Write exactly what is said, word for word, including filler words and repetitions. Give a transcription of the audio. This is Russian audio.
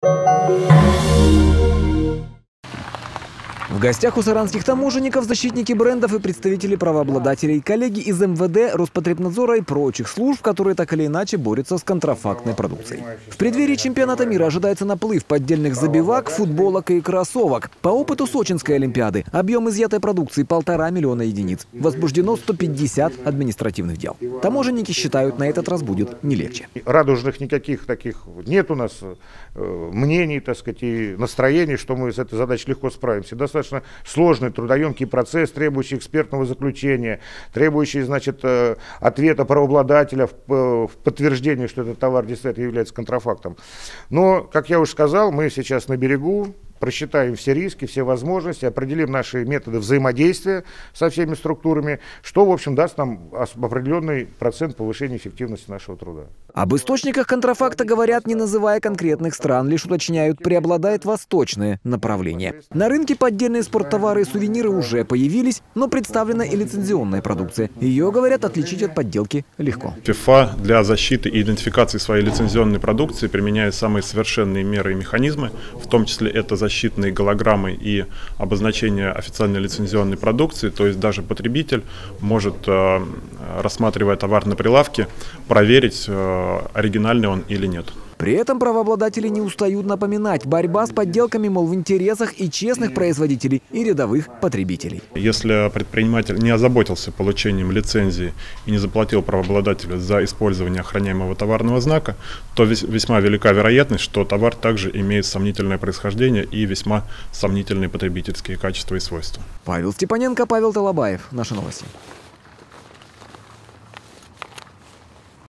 В гостях у саранских таможенников защитники брендов и представители правообладателей, коллеги из эм вэ дэ, Роспотребнадзора и прочих служб, которые так или иначе борются с контрафактной продукцией. В преддверии чемпионата мира ожидается наплыв поддельных забивак, футболок и кроссовок. По опыту Сочинской Олимпиады объем изъятой продукции полтора миллиона единиц. Возбуждено сто пятьдесят административных дел. Таможенники считают, на этот раз будет не легче. Радужных никаких таких нет у нас э, мнений, так сказать, и настроений, что мы с этой задачей легко справимся. Достаточно сложный, трудоемкий процесс, требующий экспертного заключения, требующий, значит, ответа правообладателя в подтверждении, что этот товар действительно является контрафактом. Но, как я уже сказал, мы сейчас на берегу, просчитаем все риски, все возможности, определим наши методы взаимодействия со всеми структурами, что, в общем, даст нам определенный процент повышения эффективности нашего труда. Об источниках контрафакта говорят, не называя конкретных стран, лишь уточняют, преобладает восточное направление. На рынке поддельные спорттовары и сувениры уже появились, но представлена и лицензионная продукция. Ее, говорят, отличить от подделки легко. ФИФА для защиты и идентификации своей лицензионной продукции применяет самые совершенные меры и механизмы, в том числе это защитные голограммы и обозначение официальной лицензионной продукции, то есть даже потребитель может, рассматривая товар на прилавке, проверить, оригинальный он или нет. При этом правообладатели не устают напоминать, борьба с подделками, мол, в интересах и честных производителей, и рядовых потребителей. Если предприниматель не озаботился получением лицензии и не заплатил правообладателю за использование охраняемого товарного знака, то весьма велика вероятность, что товар также имеет сомнительное происхождение и весьма сомнительные потребительские качества и свойства. Павел Степаненко, Павел Толобаев. Наши новости.